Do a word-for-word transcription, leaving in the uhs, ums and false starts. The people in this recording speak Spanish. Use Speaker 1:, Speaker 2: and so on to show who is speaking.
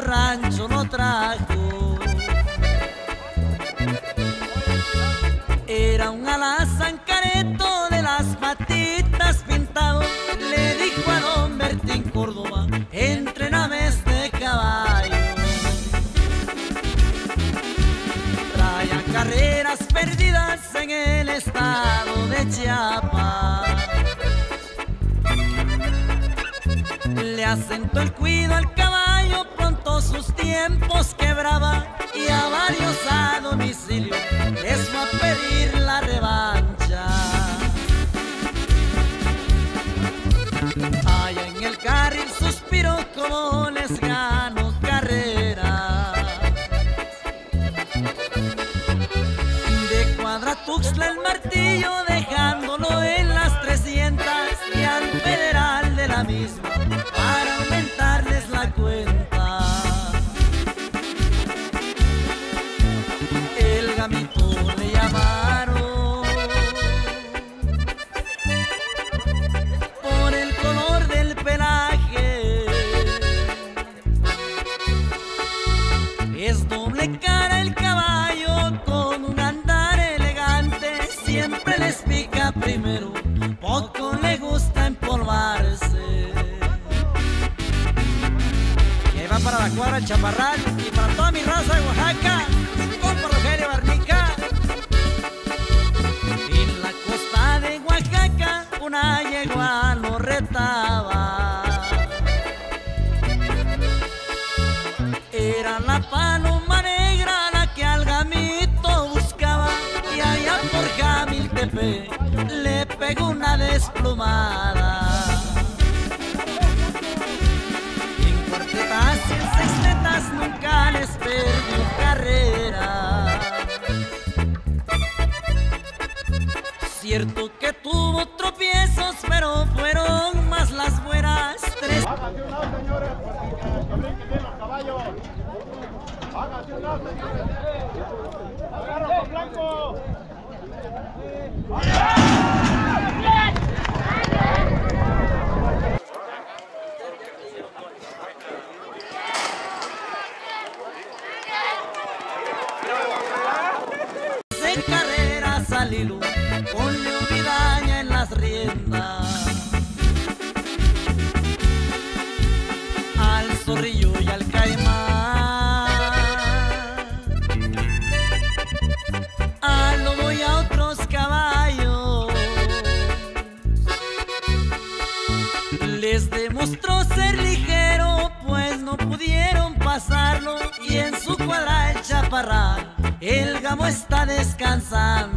Speaker 1: rancho lo trajo. Era un alazán careto de las patitas pintado. Le dijo a don Bertín Córdoba: entréname este caballo. Traía carreras perdidas en el estado de Chiapas. Le asentó el cuido al caballo, pronto sus tiempos quebraba, y a varios a domicilio les fue a pedir la revancha. Allá en el carril suspiró como les ganó carrera. De Cuadratuxtla el martillo, dejándolo en las trescientas, y al federal de la misma para aumentarles la cuenta. El gamito le llamaron por el color del pelaje. Es doble cara el caballo con un andar elegante. Siempre les pica primero, poco le gusta empolvarse. Y va para la cuadra el Chaparral y para toda mi raza de Oaxaca, compa Rogelio Barnica. En la costa de Oaxaca una yegua lo retaba. Era la paloma negra la que al gamito buscaba, y allá por Jamiltepec le pegó una desplumada. En cuartetas y en sextetas nunca les perdió carrera. Cierto que tuvo tropiezos, pero fueron más las buenas. Tres.
Speaker 2: Háganse un lado, señores, que brinquen bien los caballos. Háganse un lado, señores. Agarra con blanco.
Speaker 1: En carreras al hilo, con Leovidaña en las riendas, al zorrillo y al caimán, al lobo y a otros caballos. Les demostró ser ligero, pues no pudieron pasarlo, y en su cuadra el Chaparral el gamo está descansando.